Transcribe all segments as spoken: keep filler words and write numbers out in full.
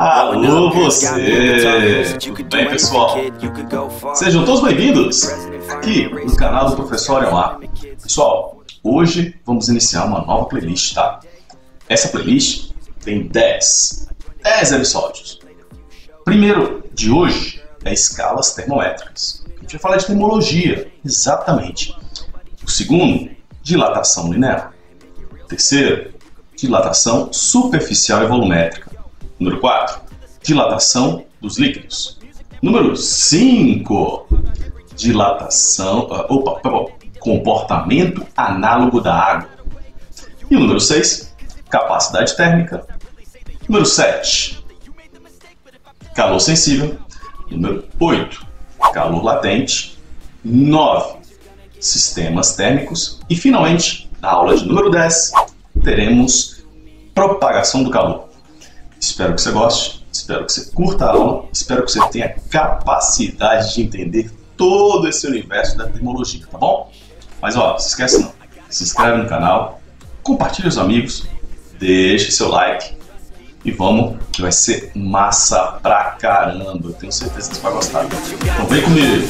Alô você! Tudo bem, pessoal? Sejam todos bem-vindos aqui no canal do Professor Elmar. Pessoal, hoje vamos iniciar uma nova playlist, tá? Essa playlist tem dez episódios. Primeiro de hoje é escalas termométricas. A gente vai falar de termologia, exatamente. O segundo, dilatação linear. O terceiro, dilatação superficial e volumétrica. Número quatro, dilatação dos líquidos. Número cinco, dilatação, uh, opa, opa, comportamento análogo da água. E o número seis, capacidade térmica. Número sete, calor sensível. Número oito, calor latente. nove, sistemas térmicos. E finalmente, na aula de número dez, teremos propagação do calor. Espero que você goste, espero que você curta a aula, espero que você tenha capacidade de entender todo esse universo da termologia, tá bom? Mas ó, não se esquece não, se inscreve no canal, compartilhe os amigos, deixe seu like e vamos, que vai ser massa pra caramba, eu tenho certeza que você vai gostar. Então vem comigo!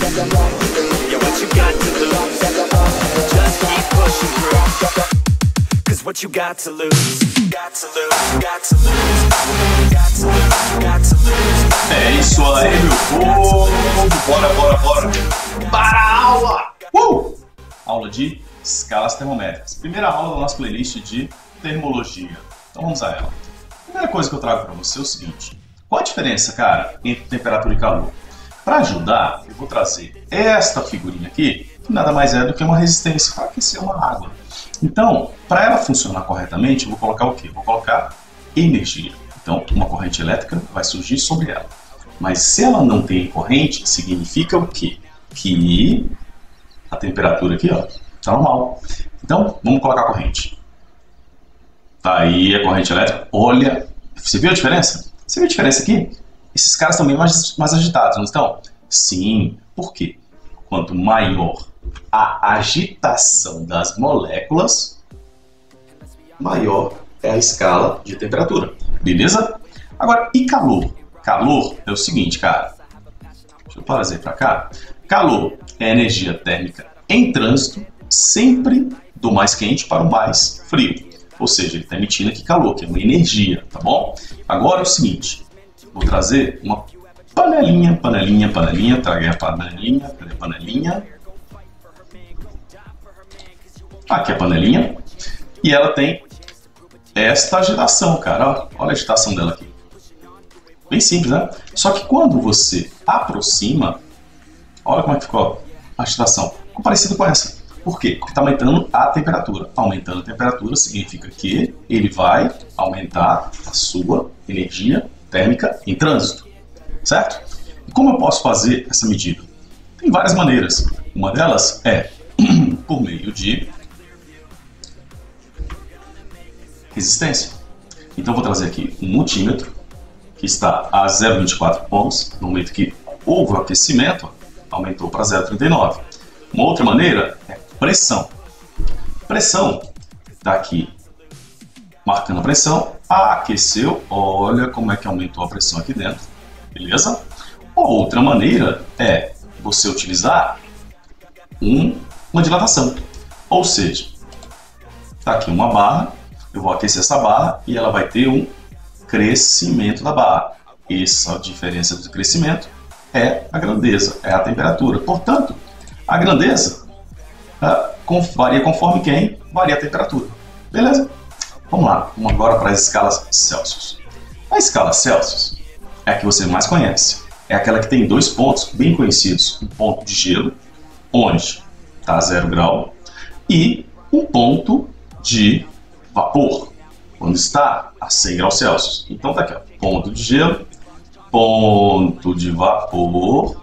What you got to lose, got to lose, got to lose, got to lose, got to lose. É isso aí, meu povo! Bora, bora, bora! Para a aula! Uh! Aula de escalas termométricas. Primeira aula da nossa playlist de termologia. Então vamos a ela. A primeira coisa que eu trago para você é o seguinte. Qual a diferença, cara, entre temperatura e calor? Para ajudar, eu vou trazer esta figurinha aqui, que nada mais é do que uma resistência para aquecer uma água. Então, para ela funcionar corretamente, eu vou colocar o quê? Eu vou colocar energia. Então, uma corrente elétrica vai surgir sobre ela. Mas se ela não tem corrente, significa o quê? Que a temperatura aqui, ó, está normal. Então, vamos colocar a corrente. Tá aí a corrente elétrica. Olha, você viu a diferença? Você viu a diferença aqui? Esses caras estão bem mais, mais agitados, não estão? Sim. Por quê? Quanto maior a agitação das moléculas, maior é a escala de temperatura. Beleza? Agora, e calor? Calor é o seguinte, cara. Deixa eu trazer para cá. Calor é energia térmica em trânsito, sempre do mais quente para o mais frio. Ou seja, ele está emitindo aqui calor, que é uma energia, tá bom? Agora é o seguinte. Vou trazer uma panelinha, panelinha, panelinha. Traga a panelinha, cadê a panelinha? Aqui a panelinha, e ela tem esta agitação, cara, olha a agitação dela aqui, bem simples, né? Só que quando você aproxima, olha como é que ficou a agitação, ficou parecido com essa. Por quê? Porque está aumentando a temperatura. Aumentando a temperatura significa que ele vai aumentar a sua energia térmica em trânsito, certo? E como eu posso fazer essa medida? Tem várias maneiras. Uma delas é por meio de resistência. Então vou trazer aqui um multímetro que está a zero vírgula vinte e quatro ohms. No momento que houve o aquecimento, aumentou para zero vírgula trinta e nove. Uma outra maneira é pressão. Pressão, daqui marcando a pressão, aqueceu, olha como é que aumentou a pressão aqui dentro, beleza? Outra maneira é você utilizar um, uma dilatação, ou seja, está aqui uma barra, eu vou aquecer essa barra e ela vai ter um crescimento da barra. Essa diferença do crescimento é a grandeza, é a temperatura. Portanto, a grandeza uh, varia conforme quem varia a temperatura. Beleza? Vamos lá, vamos agora para as escalas Celsius. A escala Celsius é a que você mais conhece. É aquela que tem dois pontos bem conhecidos. Um ponto de gelo, onde está zero grau, e um ponto de vapor, quando está a cem graus Celsius. Então tá aqui, ó, ponto de gelo, ponto de vapor,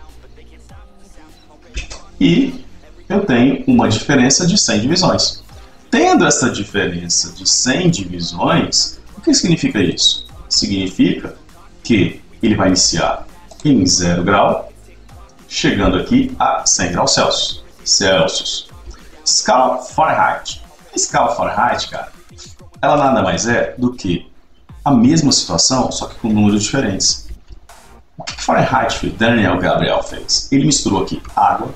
e eu tenho uma diferença de cem divisões. Tendo essa diferença de cem divisões, o que significa isso? Significa que ele vai iniciar em zero grau, chegando aqui a cem graus Celsius. Celsius. Escala Fahrenheit. A escala Fahrenheit, cara, ela nada mais é do que a mesma situação, só que com números diferentes. O que Fahrenheit Daniel Gabriel fez? Ele misturou aqui água,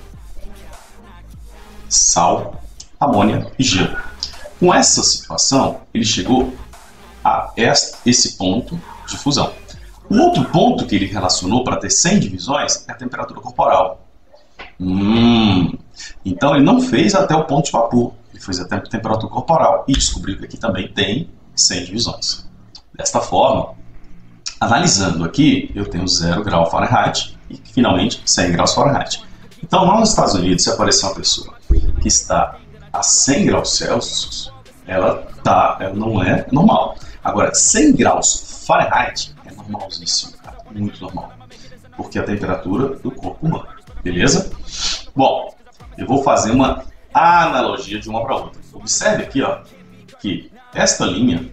sal, amônia e gelo. Com essa situação, ele chegou a esse ponto de fusão. O outro ponto que ele relacionou para ter cem divisões é a temperatura corporal. Hum, então ele não fez até o ponto de vapor, ele fez até a temperatura corporal e descobriu que aqui também tem cem divisões. Desta forma, analisando aqui, eu tenho zero grau Fahrenheit e finalmente cem graus Fahrenheit. Então lá nos Estados Unidos, se aparecer uma pessoa que está a cem graus Celsius, ela, tá, ela não é normal. Agora, cem graus Fahrenheit é normalzíssimo, cara, muito normal, porque é a temperatura do corpo humano, beleza? Bom, eu vou fazer uma analogia de uma para outra. Observe aqui, ó, que esta linha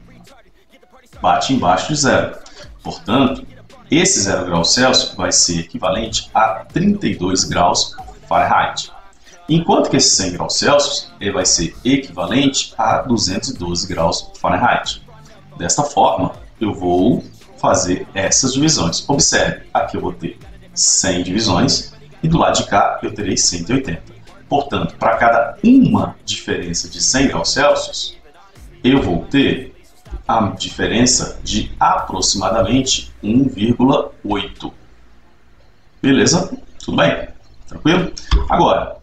bate embaixo de zero. Portanto, esse zero graus Celsius vai ser equivalente a trinta e dois graus Fahrenheit. Enquanto que esse cem graus Celsius ele vai ser equivalente a duzentos e doze graus Fahrenheit. Desta forma, eu vou fazer essas divisões. Observe, aqui eu vou ter cem divisões e do lado de cá eu terei cento e oitenta. Portanto, para cada uma diferença de cem graus Celsius, eu vou ter a diferença de aproximadamente um vírgula oito. Beleza? Tudo bem? Tranquilo? Agora,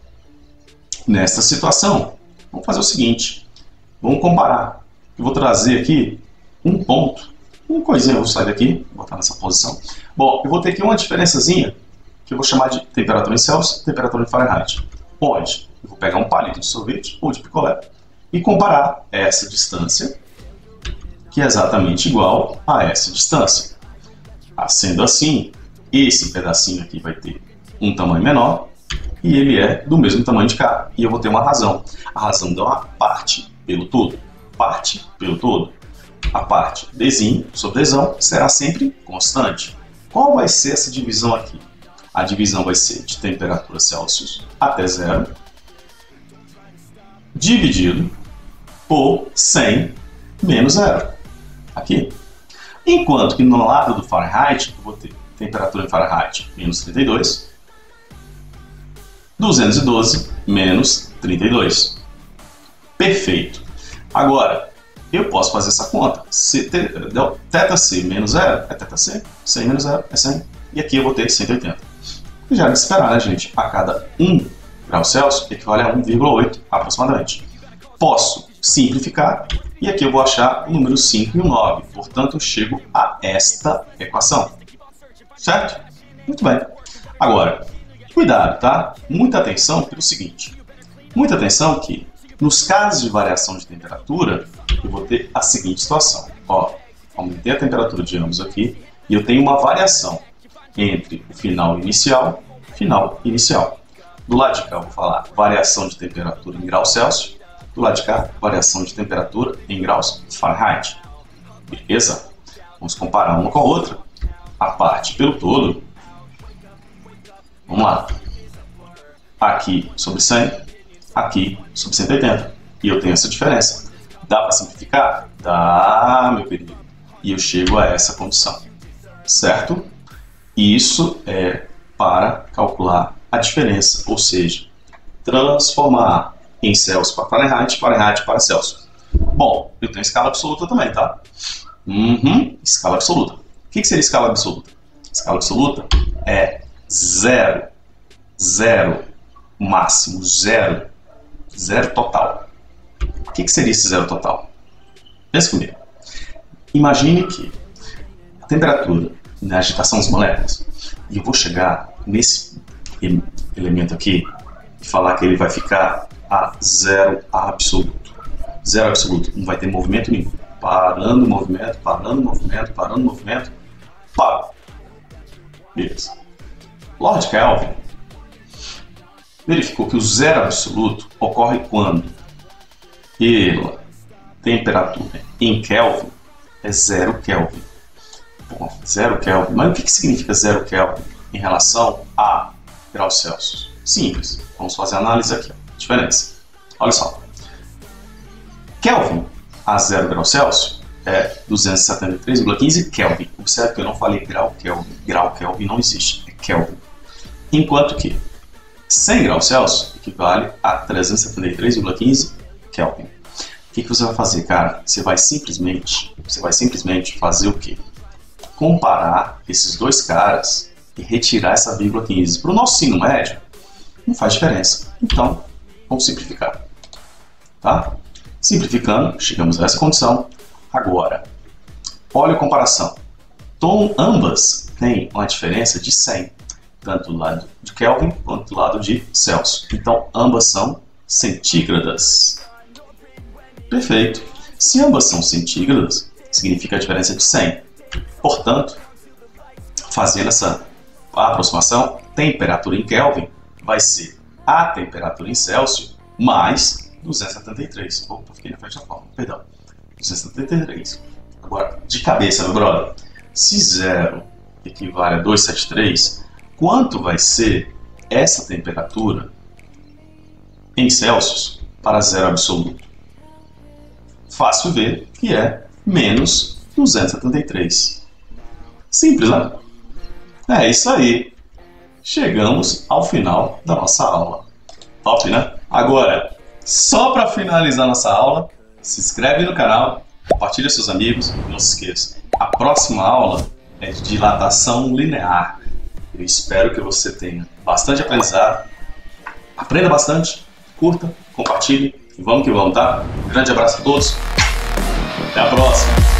nesta situação, vamos fazer o seguinte. Vamos comparar. Eu vou trazer aqui um ponto. Uma coisinha, eu vou sair daqui, vou botar nessa posição. Bom, eu vou ter aqui uma diferençazinha que eu vou chamar de temperatura em Celsius e temperatura em Fahrenheit. Onde eu vou pegar um palito de sorvete ou de picolé e comparar essa distância, que é exatamente igual a essa distância. Sendo assim, esse pedacinho aqui vai ter um tamanho menor e ele é do mesmo tamanho de cá. E eu vou ter uma razão. A razão dá uma parte pelo todo. Parte pelo todo. A parte Dzinho sobre Dzão será sempre constante. Qual vai ser essa divisão aqui? A divisão vai ser de temperatura Celsius até zero, dividido por cem menos zero. Aqui. Enquanto que no lado do Fahrenheit, eu vou ter temperatura em Fahrenheit menos trinta e dois, duzentos e doze menos trinta e dois. Perfeito. Agora, eu posso fazer essa conta. Se θc menos zero é θc, cem menos zero é cem, e aqui eu vou ter cento e oitenta. E já é de esperar, né, gente? A cada um grau Celsius equivale a um vírgula oito aproximadamente. Posso simplificar e aqui eu vou achar o número cinco e o nove. Portanto, eu chego a esta equação. Certo? Muito bem. Agora, cuidado, tá? Muita atenção pelo seguinte. Muita atenção que nos casos de variação de temperatura, eu vou ter a seguinte situação. Ó, aumentei a temperatura de ambos aqui e eu tenho uma variação entre o final inicial e o final inicial. Do lado de cá eu vou falar variação de temperatura em graus Celsius. Do lado de cá, variação de temperatura em graus Fahrenheit. Beleza? Vamos comparar uma com a outra. A parte pelo todo. Vamos lá. Aqui sobre cem, aqui sobre cento e oitenta. E eu tenho essa diferença. Dá para simplificar? Dá, meu querido. E eu chego a essa condição. Certo? Isso é para calcular a diferença, ou seja, transformar em Celsius para Fahrenheit, Fahrenheit para Celsius. Bom, eu tenho escala absoluta também, tá? Uhum, escala absoluta. O que seria escala absoluta? Escala absoluta é zero, zero, máximo, zero, zero total. O que seria esse zero total? Pense comigo. Imagine que a temperatura na agitação das moléculas, e eu vou chegar nesse elemento aqui e falar que ele vai ficar a zero absoluto. Zero absoluto, não vai ter movimento nenhum. Parando o movimento, parando o movimento, parando o movimento, para. Beleza. Lord Kelvin verificou que o zero absoluto ocorre quando pela temperatura em Kelvin é zero Kelvin. Bom, zero Kelvin. Mas o que significa zero Kelvin em relação a graus Celsius? Simples. Vamos fazer a análise aqui. Ó. Diferença. Olha só. Kelvin a zero graus Celsius é duzentos e setenta e três vírgula quinze Kelvin. Observe que eu não falei grau Kelvin. Grau Kelvin não existe, é Kelvin. Enquanto que cem graus Celsius equivale a trezentos e setenta e três vírgula quinze Kelvin. O que, que você vai fazer, cara? Você vai simplesmente, você vai simplesmente fazer o quê? Comparar esses dois caras e retirar essa vírgula quinze. Para o nosso ensino médio, não faz diferença. Então, vamos simplificar. Tá? Simplificando, chegamos a essa condição. Agora, olha a comparação. Então, ambas têm uma diferença de cem, tanto do lado de Kelvin quanto do lado de Celsius. Então, ambas são centígradas. Perfeito. Se ambas são centígradas, significa a diferença de cem. Portanto, fazendo essa aproximação, temperatura em Kelvin vai ser a temperatura em Celsius mais duzentos e setenta e três. Opa, fiquei na frente da forma, perdão. duzentos e setenta e três. Agora, de cabeça, meu brother, se zero equivale a duzentos e setenta e três, quanto vai ser essa temperatura em Celsius para zero absoluto? Fácil ver que é menos duzentos e setenta e três. Simples, né? É isso aí. Chegamos ao final da nossa aula. Top, né? Agora, só para finalizar nossa aula, se inscreve no canal, compartilha com seus amigos e não se esqueça. A próxima aula é de dilatação linear. Eu espero que você tenha bastante aprendizado. Aprenda bastante, curta, compartilhe e vamos que vamos, tá? Um grande abraço a todos. Até a próxima.